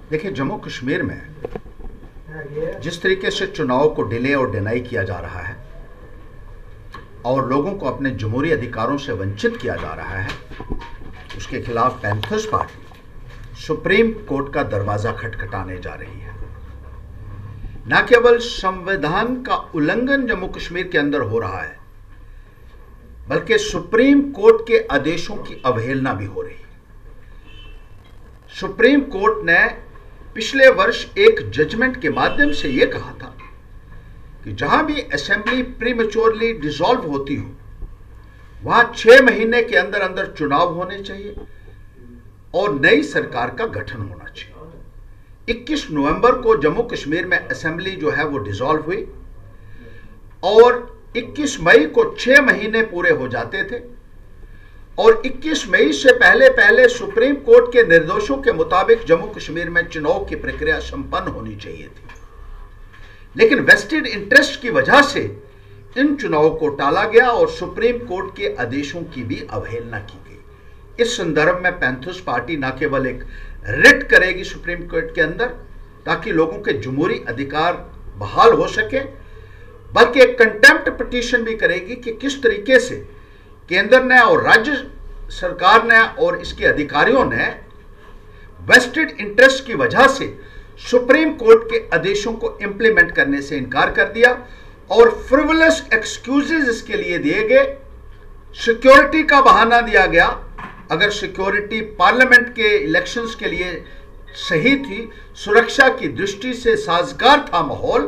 देखिए, जम्मू कश्मीर में जिस तरीके से चुनाव को डिले और डिनाई किया जा रहा है और लोगों को अपने जमहूरी अधिकारों से वंचित किया जा रहा है, उसके खिलाफ पैंथर्स पार्टी सुप्रीम कोर्ट का दरवाजा खटखटाने जा रही है। न केवल संविधान का उल्लंघन जम्मू कश्मीर के अंदर हो रहा है, बल्कि सुप्रीम कोर्ट के आदेशों की अवहेलना भी हो रही है। सुप्रीम कोर्ट ने पिछले वर्ष एक जजमेंट के माध्यम से यह कहा था कि जहां भी असेंबली प्रीमेच्योरली डिसॉल्व होती हो, वहां 6 महीने के अंदर अंदर चुनाव होने चाहिए और नई सरकार का गठन होना चाहिए। 21 नवंबर को जम्मू कश्मीर में असेंबली जो है वो डिसॉल्व हुई और 21 मई को 6 महीने पूरे हो जाते थे और 21 मई से पहले पहले सुप्रीम कोर्ट के निर्देशों के मुताबिक जम्मू कश्मीर में चुनाव की प्रक्रिया संपन्न होनी चाहिए थी। लेकिन वेस्टेड इंटरेस्ट की वजह से इन चुनावों को टाला गया और सुप्रीम कोर्ट के आदेशों की भी अवहेलना की गई। इस संदर्भ में पैंथर्स पार्टी न केवल एक रिट करेगी सुप्रीम कोर्ट के अंदर ताकि लोगों के जमहूरी अधिकार बहाल हो सके, बल्कि एक कंटेम्प्ट पिटीशन भी करेगी कि किस तरीके से केंद्र ने और राज्य सरकार ने और इसके अधिकारियों ने वेस्टेड इंटरेस्ट की वजह से सुप्रीम कोर्ट के आदेशों को इंप्लीमेंट करने से इनकार कर दिया और फ्रिवलस एक्सक्यूजेस इसके लिए दिए गए। सिक्योरिटी का बहाना दिया गया। अगर सिक्योरिटी पार्लियामेंट के इलेक्शंस के लिए सही थी, सुरक्षा की दृष्टि से साजगार था माहौल,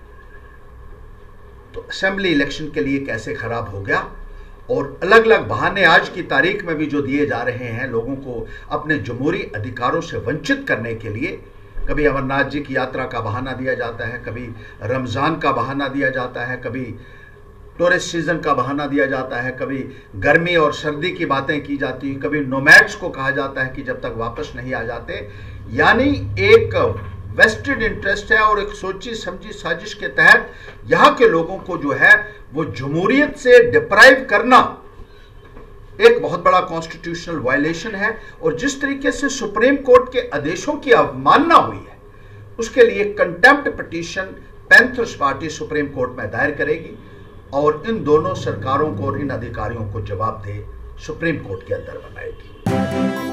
तो असेंबली इलेक्शन के लिए कैसे खराब हो गया। और अलग अलग बहाने आज की तारीख में भी जो दिए जा रहे हैं लोगों को अपने जमहूरी अधिकारों से वंचित करने के लिए। कभी अमरनाथ जी की यात्रा का बहाना दिया जाता है, कभी रमज़ान का बहाना दिया जाता है, कभी टूरिस्ट सीजन का बहाना दिया जाता है, कभी गर्मी और सर्दी की बातें की जाती हैं, कभी नोमैड्स को कहा जाता है कि जब तक वापस नहीं आ जाते। यानी एक वेस्टेड इंटरेस्ट है और एक सोची समझी साजिश के तहत यहाँ के लोगों को जो है वो जमहूरियत से डिप्राइव करना एक बहुत बड़ा कॉन्स्टिट्यूशनल वायलेशन है। और जिस तरीके से सुप्रीम कोर्ट के आदेशों की अवमानना हुई है, उसके लिए contempt petition Panthers Party Supreme Court में दायर करेगी और इन दोनों सरकारों को और इन अधिकारियों को जवाबदेह सुप्रीम कोर्ट के अंदर बनाएगी।